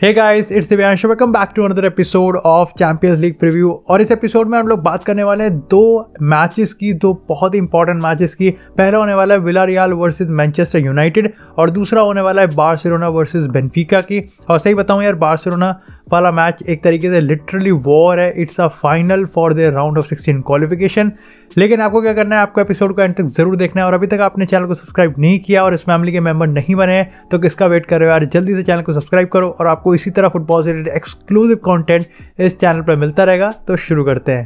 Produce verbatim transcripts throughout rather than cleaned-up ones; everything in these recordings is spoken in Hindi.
Hey guys, it's Divyansh, welcome back to another episode of Champions League preview. और इस एपिसोड में हम लोग बात करने वाले हैं दो मैचेस की, दो बहुत ही इंपॉर्टेंट मैचेस की। पहला होने वाला है विलारियल वर्सेस मैनचेस्टर यूनाइटेड और दूसरा होने वाला है बार्सिलोना वर्सेस बेनफिका की। और सही बताऊं यार, बार्सिलोना वाला मैच एक तरीके से लिटरली वॉर है। It's a final for the round of sixteen qualification. लेकिन आपको क्या करना है, आपको एपिसोड को एंड तक जरूर देखना है। और अभी तक आपने चैनल को सब्सक्राइब नहीं किया और इस फैमिली के मेंबर नहीं बने हैं तो किसका वेट कर रहे हो यार, जल्दी से चैनल को सब्सक्राइब करो। और आपको इसी तरह फुटबॉल से रिलेटेड एक्सक्लूसिव कंटेंट इस चैनल पर मिलता रहेगा। तो शुरू करते हैं।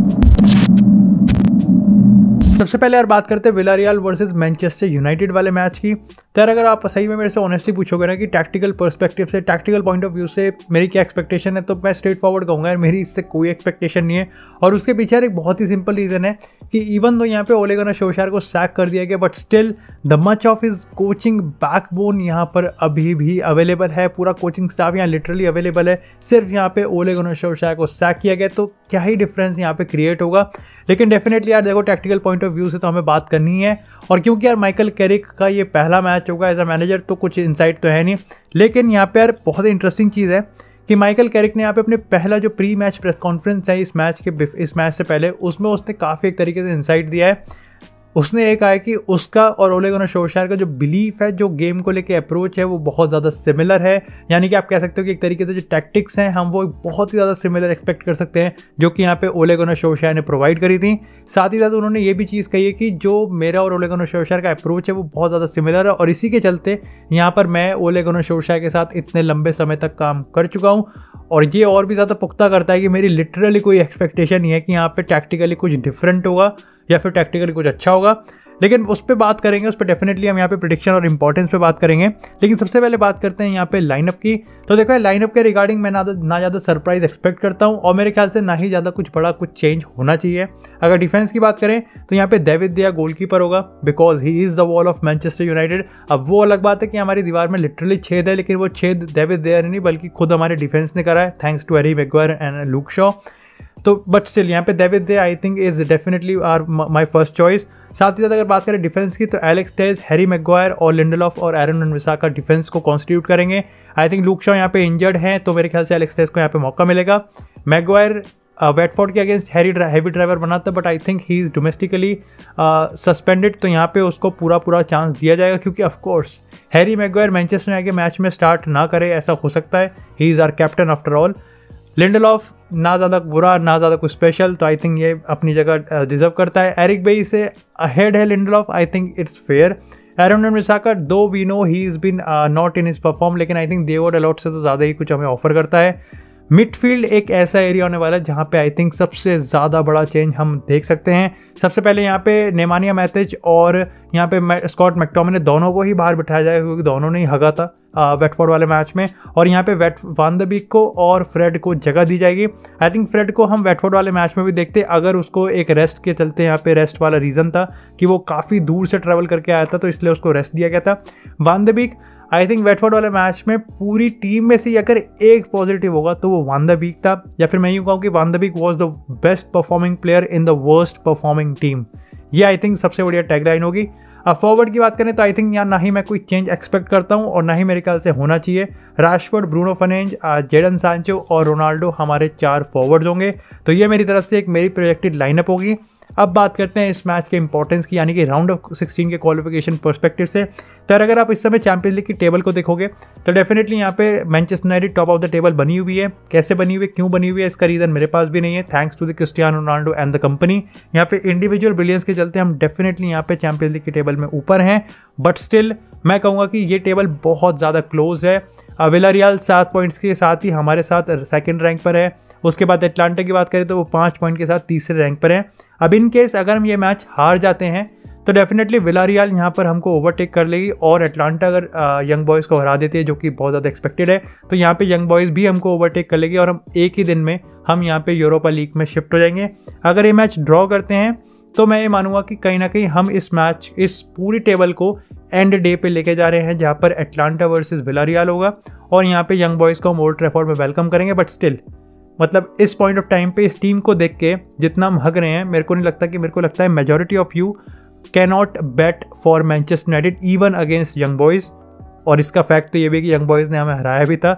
सबसे पहले यार बात करते हैं विलारियल वर्सेस मैनचेस्टर यूनाइटेड वाले मैच की। तो यार अगर आप सही में मेरे से ऑनेस्टली पूछोगे ना कि टैक्टिकल पर्सपेक्टिव से, टैक्टिकल पॉइंट ऑफ व्यू से मेरी क्या एक्सपेक्टेशन है, तो मैं स्ट्रेट फॉरवर्ड कहूँगा यार, मेरी इससे कोई एक्सपेक्टेशन नहीं है। और उसके पीछे यार एक बहुत ही सिंपल रीज़न है कि इवन तो यहाँ पे ओले गुनार सोल्शायर को सैक कर दिया गया, but still the much of his coaching backbone यहाँ पर अभी भी अवेलेबल है। पूरा कोचिंग स्टाफ यहाँ लिटरली अवेलेबल है। सिर्फ यहाँ पे ओले गुनार सोल्शायर को सैक किया गया, तो क्या ही डिफरेंस यहाँ पे क्रिएट होगा। लेकिन डेफिनेटली यार देखो, टैक्टिकल पॉइंट ऑफ व्यू से तो हमें बात करनी है। और क्योंकि यार माइकल कैरिक का ये पहला मैच होगा एज अ मैनेजर, तो कुछ इंसाइट तो है नहीं। लेकिन यहाँ पे यार बहुत ही इंटरेस्टिंग चीज़ है कि माइकल कैरिक ने यहाँ पे अपने पहला जो प्री मैच प्रेस कॉन्फ्रेंस है इस मैच के इस मैच से पहले, उसमें उसने काफ़ी एक तरीके से इंसाइट दिया है। उसने ये कहा है कि उसका और ओले गुनार सोल्शायर का जो बिलीफ है, जो गेम को लेके अप्रोच है, वो बहुत ज़्यादा सिमिलर है। यानी कि आप कह सकते हो कि एक तरीके से जो टैक्टिक्स हैं हम वो बहुत ही ज़्यादा सिमिलर एक्सपेक्ट कर सकते हैं, जो कि यहाँ पे ओले गुनार सोल्शायर ने प्रोवाइड करी थी। साथ ही साथ उन्होंने ये भी चीज़ कही है कि जो मेरा और ओले गुनार सोल्शायर का अप्रोच है वो बहुत ज़्यादा सिमिलर है। और इसी के चलते यहाँ पर मैं ओले गुनार सोल्शायर के साथ इतने लंबे समय तक काम कर चुका हूँ। और ये और भी ज़्यादा पुख्ता करता है कि मेरी लिटरली कोई एक्सपेक्टेशन नहीं है कि यहाँ पे टैक्टिकली कुछ डिफरेंट होगा या फिर टैक्टिकली कुछ अच्छा होगा। लेकिन उस पर बात करेंगे, उस पर डेफिनेटली हम यहाँ पे प्रेडिक्शन और इंपॉर्टेंस पे बात करेंगे। लेकिन सबसे पहले बात करते हैं यहाँ पे लाइनअप की। तो देखो, लाइनअप के रिगार्डिंग मैं ना ना ज़्यादा सरप्राइज एक्सपेक्ट करता हूँ और मेरे ख्याल से ना ही ज़्यादा कुछ बड़ा कुछ चेंज होना चाहिए। अगर डिफेंस की बात करें तो यहाँ पे डेविड दिया गोलकीपर होगा, because he is the wall of Manchester United. अब वो अलग बात है कि हमारी दीवार में लिटरली छेद है, लेकिन वो छेद डेविड दिया नहीं बल्कि खुद हमारे डिफेंस ने करा है, thanks to Harry Maguire and Luke Shaw. तो बट स्टिल यहाँ पे David de I think is definitely our my first choice. साथ ही साथ अगर बात करें डिफेंस की तो एलेक्स टेल्स, हैरी मैग्वायर और लिंडलॉफ और एरन वन-बिसाका डिफेंस को कॉन्स्टिट्यूट करेंगे। आई थिंक लूक शॉ यहाँ पे इंजर्ड हैं, तो मेरे ख्याल से एलेक्स टेल्स को यहाँ पे मौका मिलेगा। मैग्वायर वेटफोर्ड के अगेंस्ट हैवी हैवी ड्राइवर बना था, but I think he is domestically suspended, तो यहाँ पे उसको पूरा पूरा चांस दिया जाएगा। क्योंकि of course Harry Maguire Manchester United के मैच में स्टार्ट ना करे, ऐसा हो सकता है। He is our captain after all. Lindelof ना ज़्यादा बुरा ना ज़्यादा कुछ स्पेशल, तो आई थिंक ये अपनी जगह डिजर्व करता है। एरिक बेई से अहेड है Lindelof, I think it's fair. Aaron Wan-Bissaka, though we know he is been not in his perform, लेकिन आई थिंक देवोड अलॉट से तो ज़्यादा ही कुछ हमें ऑफर करता है। मिडफील्ड एक ऐसा एरिया होने वाला है जहाँ पे आई थिंक सबसे ज़्यादा बड़ा चेंज हम देख सकते हैं। सबसे पहले यहाँ पे नेमानिया मैथेज और यहाँ पे स्कॉट मैकटोमिने दोनों को ही बाहर बिठाया जाएगा, क्योंकि दोनों ने ही हगा था वेटफोर्ड वाले मैच में। और यहाँ पे वेट वान द बीक को और फ्रेड को जगह दी जाएगी। आई थिंक फ्रेड को हम वेटफोर्ड वाले मैच में भी देखते, अगर उसको एक रेस्ट के चलते यहाँ पे रेस्ट वाला रीज़न था कि वो काफ़ी दूर से ट्रैवल करके आया था, तो इसलिए उसको रेस्ट दिया गया था। Van de Beek I think Watford वाले मैच में पूरी टीम में से अगर एक पॉजिटिव होगा तो वो वान द बीक था, या फिर मैं यूँ कहूँ कि van de Beek was the best performing player in the worst performing team. ये आई थिंक सबसे बढ़िया टैगलाइन होगी। अब फॉरवर्ड की बात करें तो आई थिंक यहाँ ना ही मैं कोई चेंज एक्सपेक्ट करता हूँ और ना ही मेरे ख्याल से होना चाहिए। Rashford, Bruno Fernandes, Jadon Sancho और रोनाल्डो हमारे चार फॉरवर्ड्स होंगे। तो ये मेरी तरफ से एक मेरी प्रोजेक्टेड लाइनअप होगी। अब बात करते हैं इस मैच के इंपॉर्टेंस की, यानी कि राउंड ऑफ सिक्सटीन के क्वालिफिकेशन पर्सपेक्टिव से। तो अगर आप इस समय चैंपियंस लीग की टेबल को देखोगे तो डेफिनेटली यहाँ पे Manchester United top of the table बनी हुई है। कैसे बनी हुई है, क्यों बनी हुई है, इसका रीज़न मेरे पास भी नहीं है, thanks to the Cristiano Ronaldo and the company. यहाँ पे इंडिविजुअल ब्रिलियंस के चलते हम डेफिनेटली यहाँ पे चैंपियंस लीग की टेबल में ऊपर हैं। बट स्टिल मैं कहूँगा कि ये टेबल बहुत ज़्यादा क्लोज है। विलारियल सात पॉइंट्स के साथ ही हमारे साथ सेकेंड रैंक पर है। उसके बाद एटलांटा की बात करें तो वो पाँच पॉइंट के साथ तीसरे रैंक पर है। अब इन केस अगर हम ये मैच हार जाते हैं तो डेफिनेटली विलारियल यहाँ पर हमको ओवरटेक कर लेगी, और एटलांटा अगर यंग बॉयज़ को हरा देती है, जो कि बहुत ज़्यादा एक्सपेक्टेड है, तो यहाँ पे यंग बॉयज़ भी हमको ओवरटेक कर लेगी और हम एक ही दिन में हम यहाँ पे यूरोपा लीग में शिफ्ट हो जाएंगे। अगर ये मैच ड्रॉ करते हैं तो मैं ये मानूंगा कि कहीं ना कहीं हम इस मैच इस पूरी टेबल को एंड डे पे लेके जा रहे हैं, जहाँ पर एटलांटा वर्सेस विलारियल होगा और यहाँ पे यंग बॉयज़ को हम ओल्ड ट्रैफोर्ड में वेलकम करेंगे। बट स्टिल मतलब इस पॉइंट ऑफ टाइम पे इस टीम को देख के जितना हम हग रहे हैं, मेरे को नहीं लगता कि मेरे को लगता है majority of you can not bet for Manchester United even against Young Boys. और इसका फैक्ट तो ये भी कि यंग बॉयज़ ने हमें हराया भी था।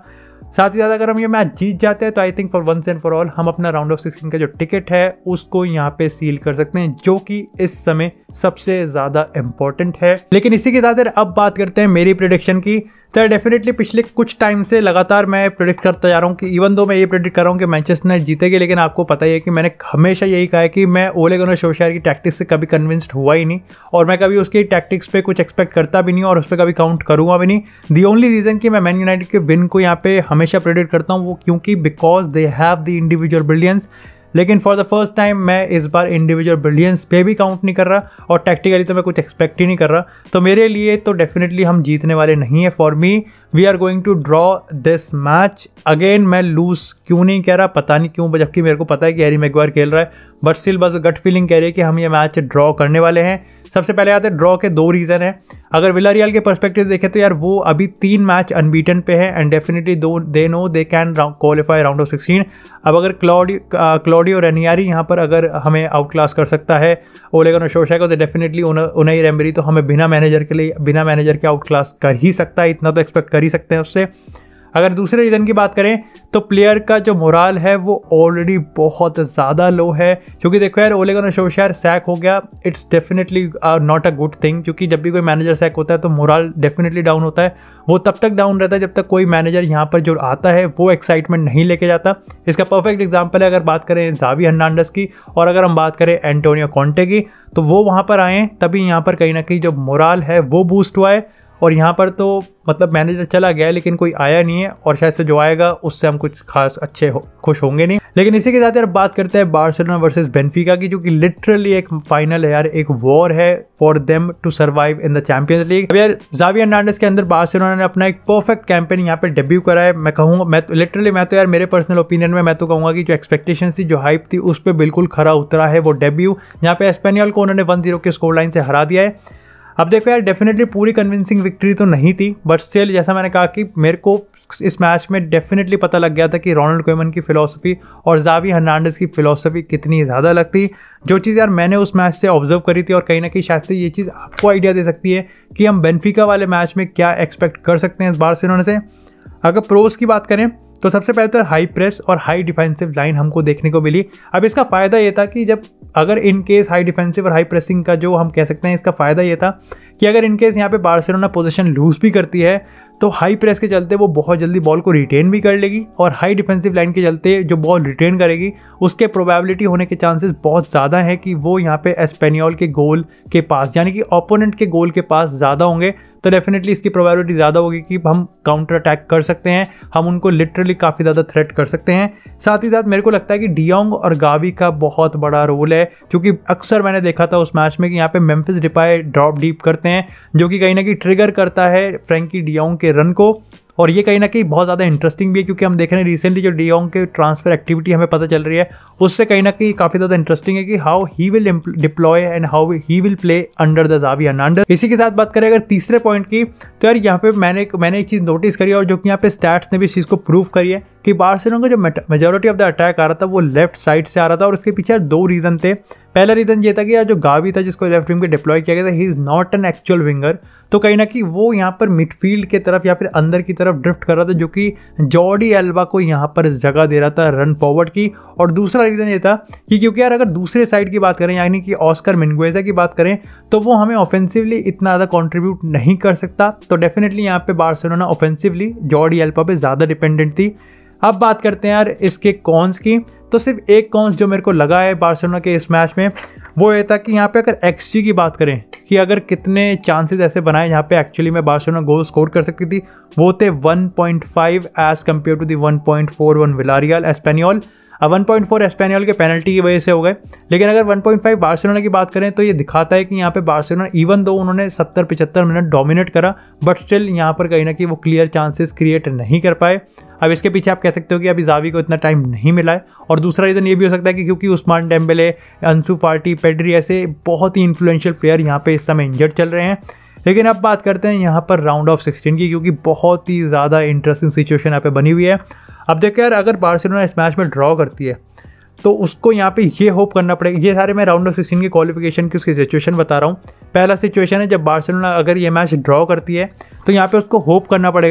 साथ ही साथ अगर हम ये मैच जीत जाते हैं तो I think for once and for all हम अपना राउंड ऑफ सिक्सटीन का जो टिकट है उसको यहाँ पे सील कर सकते हैं, जो कि इस समय सबसे ज़्यादा इंपॉर्टेंट है। लेकिन इसी के साथ अब बात करते हैं मेरी प्रेडिक्शन की। तो डेफिनेटली पिछले कुछ टाइम से लगातार मैं प्रेडिक्ट करता जा रहा हूँ कि इवन दो मैं ये प्रेडिक्ट कर रहा हूँ कि मैनचेस्टर यूनाइटेड जीतेगी, लेकिन आपको पता ही है कि मैंने हमेशा यही कहा है कि मैं ओले गुनार सोल्शायर की टैक्टिक्स से कभी कन्विंस्ड हुआ ही नहीं और मैं कभी उसकी टैक्टिक्स पे कुछ एक्सपेक्ट करता भी नहीं और उस पर कभी काउंट करूँगा भी नहीं। दी ओनली रीज़न कि मैं मैन यूनाइटेड के विन को यहाँ पे हमेशा प्रेडिक्ट करता हूँ वो क्योंकि because they have the individual brilliance. लेकिन फॉर द फर्स्ट टाइम मैं इस बार इंडिविजुअल ब्रिलियंस पे भी काउंट नहीं कर रहा और टैक्टिकली तो मैं कुछ एक्सपेक्ट ही नहीं कर रहा। तो मेरे लिए तो डेफिनेटली हम जीतने वाले नहीं है। For me we are going to draw this match. Again मैं लूज क्यों नहीं कह रहा, पता नहीं क्यों, जबकि मेरे को पता है कि हैरी मैग्वायर खेल रहा है, बट स्टिल बस गट फीलिंग कह रही है कि हम ये मैच ड्रॉ करने वाले हैं। सबसे पहले आते हैं ड्रॉ के दो रीज़न है। अगर विलारियल के पर्सपेक्टिव देखें तो यार वो अभी तीन मैच अनबीटन पे है and definitely though they know they can qualify round of sixteen. अब अगर क्लॉडी क्लॉडियो रेनियारी यहाँ पर अगर हमें आउट क्लास कर सकता है ओले गुनार सोल्शायर को, तो डेफिनेटली उनाई एमरी तो हमें बिना मैनेजर के लिए बिना मैनेजर के आउट क्लास कर ही सकता है, इतना तो एक्सपेक्ट कर ही सकते हैं उससे। अगर दूसरे रीज़न की बात करें तो प्लेयर का जो मोराल है वो ऑलरेडी बहुत ज़्यादा लो है, क्योंकि देखो यार ओले गुनार सोल्शायर सैक हो गया, it's definitely not a good thing, क्योंकि जब भी कोई मैनेजर सैक होता है तो मोराल डेफिनेटली डाउन होता है। वो तब तक डाउन रहता है जब तक कोई मैनेजर यहाँ पर जो आता है वो एक्साइटमेंट नहीं लेके जाता। इसका परफेक्ट एग्जाम्पल है अगर बात करें ज़ावी हर्नांडेस की और अगर हम बात करें एंटोनियो कॉन्टे की, तो वो वहाँ पर आए तभी यहाँ पर कहीं ना कहीं जो मोराल है वो बूस्ट हुआ है। और यहाँ पर तो मतलब मैनेजर चला गया है लेकिन कोई आया नहीं है और शायद से जो आएगा उससे हम कुछ खास अच्छे हो, खुश होंगे नहीं। लेकिन इसी के साथ यार बात करते हैं बार्सिलोना वर्सेस बेनफिका की, जो कि लिटरली एक फाइनल है यार, एक वॉर है for them to survive in the Champions League. अब यार ज़ावी हर्नांडेस के अंदर बार्सिलोना ने अपना एक परफेक्ट कैंपेन यहाँ पे डेब्यू करा है। मैं कहूँगा मैं लिटरली मैं तो यार मेरे पर्सनल ओपिनियन में मैं तो कहूँगा कि जो एक्सपेक्टेशन थी, जो हाइप थी, उस पर बिल्कुल खरा उतरा है वो डेब्यू। यहाँ पे एस्पेनियल को उन्होंने वन जीरो के स्कोर लाइन से हरा दिया है। अब देखो यार डेफिनेटली पूरी कन्विंसिंग विक्ट्री तो नहीं थी, बट स्टिल जैसा मैंने कहा कि मेरे को इस मैच में डेफिनेटली पता लग गया था कि रोनाल्ड कोएमन की फिलॉसफी और ज़ावी हर्नांडेस की फिलॉसफी कितनी ज़्यादा लगती। जो चीज़ यार मैंने उस मैच से ऑब्जर्व करी थी और कहीं ना कहीं शायद से ये चीज़ आपको आइडिया दे सकती है कि हम बेनफिका वाले मैच में क्या एक्सपेक्ट कर सकते हैं इस बार्सिलोना से। अगर प्रोस की बात करें तो सबसे पहले तो हाई प्रेस और हाई डिफेंसिव लाइन हमको देखने को मिली। अब इसका फ़ायदा ये था कि जब अगर इन केस हाई डिफेंसिव और हाई प्रेसिंग का जो हम कह सकते हैं, इसका फ़ायदा ये था कि अगर इन केस यहाँ पे बार्सिलोना पोजीशन लूज भी करती है तो हाई प्रेस के चलते वो बहुत जल्दी बॉल को रिटेन भी कर लेगी और हाई डिफेंसिव लाइन के चलते जो बॉल रिटेन करेगी उसके प्रोबेबिलिटी होने के चांसेस बहुत ज़्यादा है कि वो यहाँ पे एस्पेनियोल के गोल के पास यानी कि ओपोनेंट के गोल के पास ज़्यादा होंगे। तो डेफिनेटली इसकी प्रोबेबिलिटी ज़्यादा होगी कि हम काउंटर अटैक कर सकते हैं, हम उनको लिटरली काफ़ी ज़्यादा थ्रेट कर सकते हैं। साथ ही साथ मेरे को लगता है कि डियोंग और गावी का बहुत बड़ा रोल है, क्योंकि अक्सर मैंने देखा था उस मैच में कि यहाँ पे मेम्फिस डिपाई ड्रॉप डीप करते हैं, जो कि कहीं ना कहीं ट्रिगर करता है फ्रैंकी डियोंग के रन को। और ये कहीं ना कहीं बहुत ज़्यादा इंटरेस्टिंग भी है, क्योंकि हम देख रहे हैं रिसेंटली जो डियोंग के ट्रांसफर एक्टिविटी हमें पता चल रही है उससे कहीं ना कहीं काफ़ी ज़्यादा इंटरेस्टिंग है कि how he will deploy and how he will play under the Xavi Hernandez. इसी के साथ बात करें अगर तीसरे पॉइंट की, तो यार यहाँ पे मैंने मैंने एक चीज़ नोटिस करी और जो कि यहाँ पे स्टैट्स ने भी इस चीज़ को प्रूव करी है कि बार्सिलोना का जो मेजॉरिटी ऑफ द अटैक आ रहा था वो लेफ्ट साइड से आ रहा था और उसके पीछे दो रीज़न थे। पहला रीज़न ये था कि यार जो गावी था जिसको लेफ्ट विंग पे डिप्लॉय किया गया था, he is not an actual winger, तो कहीं ना कहीं वो यहाँ पर मिडफील्ड की तरफ या फिर अंदर की तरफ ड्रिफ्ट कर रहा था, जो कि जॉर्डी एल्बा को यहाँ पर जगह दे रहा था रन फॉरवर्ड की। और दूसरा रीज़न ये था कि क्योंकि यार अगर दूसरे साइड की बात करें यानी कि ऑस्कर मिन्गुएजा की बात करें तो वो हमें ऑफेंसिवली इतना ज़्यादा कंट्रीब्यूट नहीं कर सकता। तो डेफिनेटली यहाँ पे बार्सिलोना ऑफेंसिवली जॉर्डी एल्बा पे ज़्यादा डिपेंडेंट थी। अब बात करते हैं यार इसके कॉन्स की, तो सिर्फ एक कॉन्स जो मेरे को लगा है बार्सिलोना के इस मैच में वो ये था कि यहाँ पे अगर एक्सजी की बात करें कि अगर कितने चांसेस ऐसे बनाए जहाँ पे एक्चुअली में बार्सिलोना गोल स्कोर कर सकती थी, वो थे one point five as compare to the one point four one Villarreal Espanyol. अब वन पॉइंट फोर एस्पेनियोल के पेनल्टी की वजह से हो गए, लेकिन अगर वन पॉइंट फाइव बार्सिलोना की बात करें तो ये दिखाता है कि यहाँ पे बार्सिलोना इवन दो उन्होंने सत्तर पचहत्तर मिनट डोमिनेट करा, बट स्टिल यहाँ पर कहीं ना कहीं वो क्लियर चांसेस क्रिएट नहीं कर पाए। अब इसके पीछे आप कह सकते हो कि अभी ज़ावी को इतना टाइम नहीं मिला है, और दूसरा रीज़न ये भी हो सकता है कि क्योंकि उस्मान डेम्बेले, अंसू फाटी, पेड्री ऐसे बहुत ही इन्फ्लुएंशियल प्लेयर यहाँ पे इस समय इंजर्ड चल रहे हैं। लेकिन अब बात करते हैं यहाँ पर राउंड ऑफ सिक्सटीन की, क्योंकि बहुत ही ज़्यादा इंटरेस्टिंग सिचुएशन यहाँ पे बनी हुई है। अब देखो यार अगर बार्सिलोना इस मैच में ड्रॉ करती है तो उसको यहाँ पे ये होप करना पड़ेगा, ये सारे मैं राउंड ऑफ सिक्सटीन की क्वालिफिकेशन की उसकी सिचुएशन बता रहा हूँ। पहला सिचुएशन है जब बार्सिलोना अगर ये मैच ड्रॉ करती है तो यहाँ पे उसको होप करना पड़ेगा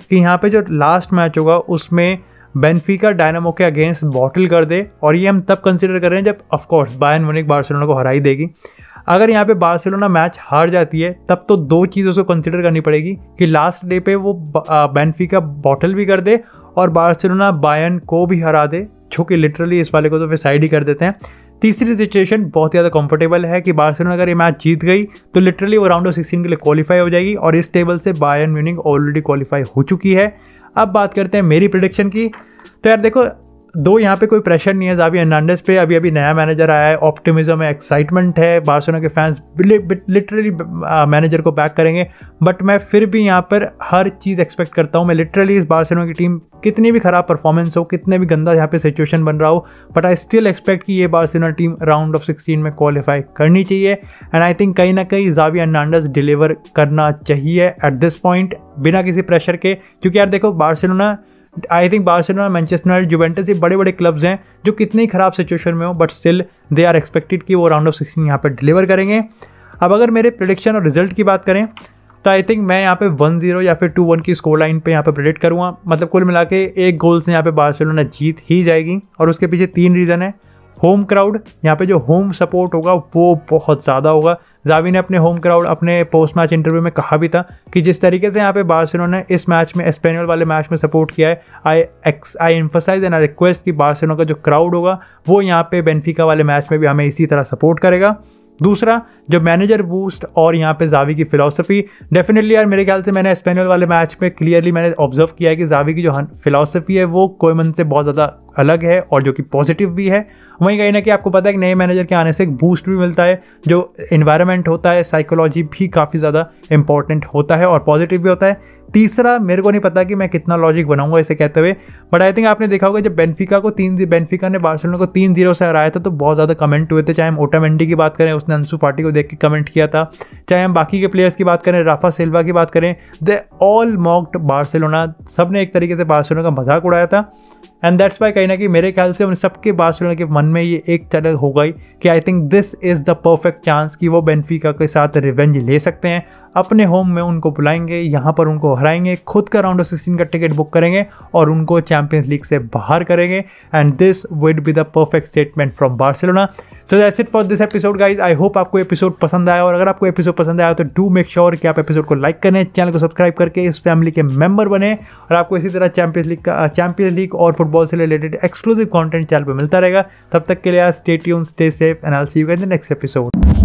कि यहाँ पे जो लास्ट मैच होगा उसमें बेनफिका डायनामो के अगेंस्ट बॉटल कर दे, और ये हम तब कंसिडर कर रहे हैं जब ऑफकोर्स बायर्न म्यूनिख बार्सिलोना को हरा ही देगी। अगर यहाँ पे बार्सिलोना मैच हार जाती है तब तो दो चीज़ उसको कंसिडर करनी पड़ेगी कि लास्ट डे पे वो बेनफिका बॉटल भी कर दे और बार्सिलोना बायर्न को भी हरा दे, जो कि लिटरली इस वाले को तो फिर साइड ही कर देते हैं। तीसरी सिचुएशन बहुत ज़्यादा कंफर्टेबल है कि बार्सिलोना अगर ये मैच जीत गई तो लिटरली वो राउंड ऑफ सिक्सटीन के लिए क्वालिफाई हो जाएगी, और इस टेबल से बायर्न म्यूनिख ऑलरेडी क्वालिफाई हो चुकी है। अब बात करते हैं मेरी प्रेडिक्शन की। तो यार देखो, दो यहाँ पे कोई प्रेशर नहीं है ज़ावी हर्नांडेज़ पे, अभी अभी नया मैनेजर आया है, ऑप्टिमिज्म है, एक्साइटमेंट है, बार्सिलोना के फैंस लिटरली मैनेजर को बैक करेंगे। बट मैं फिर भी यहाँ पर हर चीज़ एक्सपेक्ट करता हूँ। मैं लिटरली इस बार्सिलोना की टीम कितनी भी ख़राब परफॉर्मेंस हो, कितने भी गंदा यहाँ पे सिचुएशन बन रहा हो, बट आई स्टिल एक्सपेक्ट कि ये Barcelona team round of sixteen में क्वालिफाई करनी चाहिए। एंड आई थिंक कहीं ना कहीं ज़ावी हर्नांडेज़ डिलीवर करना चाहिए एट दिस पॉइंट, बिना किसी प्रेशर के। क्योंकि यार देखो, Barcelona I think Barcelona, Manchester United, Juventus, ये बड़े बड़े क्लब्स हैं जो कितनी ख़राब सिचुएशन में हो but still they are expected कि वो राउंड ऑफ सिक्सटीन यहाँ पे डिलीवर करेंगे। अब अगर मेरे प्रेडिक्शन और रिजल्ट की बात करें तो आई थिंक मैं यहाँ पे वन जीरो या फिर टू वन की स्कोर लाइन पे यहाँ पे प्रेडिक्ट करूँगा। मतलब कुल मिला के एक गोल से यहाँ पे बार्सिलोना जीत ही जाएगी, और उसके पीछे तीन रीज़न है। होम क्राउड, यहाँ पे जो होम सपोर्ट होगा वो बहुत ज़्यादा होगा। ज़ावी ने अपने होम क्राउड अपने पोस्ट मैच इंटरव्यू में कहा भी था कि जिस तरीके से यहाँ पे बार्सिलोना ने इस मैच में, एस्पेनियल वाले मैच में सपोर्ट किया है, I ex I emphasise and I request कि बार्सिलोना का जो क्राउड होगा वो यहाँ पे बेनफिका वाले मैच में भी हमें इसी तरह सपोर्ट करेगा। दूसरा, जो मैनेजर बूस्ट और यहाँ पे ज़ावी की फिलॉसफी, डेफिनेटली यार मेरे ख्याल से मैंने एस्पेनियल वाले मैच में क्लियरली मैंने ऑब्जर्व किया है कि ज़ावी की जो फिलॉसफी है वो कोयमन से बहुत ज़्यादा अलग है और जो कि पॉजिटिव भी है। वहीं कहीं ना कहीं आपको पता है कि नए मैनेजर के आने से एक बूस्ट भी मिलता है, जो इन्वायरमेंट होता है, साइकोलॉजी भी काफ़ी ज़्यादा इंपॉर्टेंट होता है और पॉजिटिव भी होता है। तीसरा, मेरे को नहीं पता कि मैं कितना लॉजिक बनाऊंगा इसे कहते हुए, बट आई थिंक आपने देखा होगा जब बेनफिका को तीन बेनफिका ने बार्सिलोना को तीन जीरो से हराया था तो बहुत ज़्यादा कमेंट हुए थे। चाहे हम ओटामेंडी की बात करें, उसने अंसु फाटी को देख के कमेंट किया था, चाहे हम बाकी के प्लेयर्स की बात करें, राफा सिल्वा की बात करें, दे ऑल मॉक्ड बार्सिलोना। सब ने एक तरीके से बार्सिलोना का मजाक उड़ाया था। एंड दैट्स वाई कहीं ना कहीं मेरे ख्याल से उन सबके बार्सिलोना के मन में ये एक चल हो गई कि I think this is the perfect chance कि वो बेनफिका के साथ रिवेंज ले सकते हैं। अपने होम में उनको बुलाएंगे, यहाँ पर उनको हराएंगे, खुद का राउंड ऑफ सिक्सटीन का टिकट बुक करेंगे और उनको चैंपियंस लीग से बाहर करेंगे। And this would be the perfect statement from Barcelona. So that's it for this episode guys. I hope आपको एपिसोड पसंद आया, और अगर आपको एपिसोड पसंद आया तो डू मेक श्योर कि आप एपिसोड को लाइक करें, चैनल को सब्सक्राइब करके इस फैमिली के मेंबर बने, और आपको इसी तरह चैंपियंस लीग का चैंपियंस लीग और फुटबॉल से रिलेटेड एक्सक्लूसिव कंटेंट चैनल पर मिलता रहेगा। तब तक के लिए stay tuned, stay safe, and I will see you in the next episode.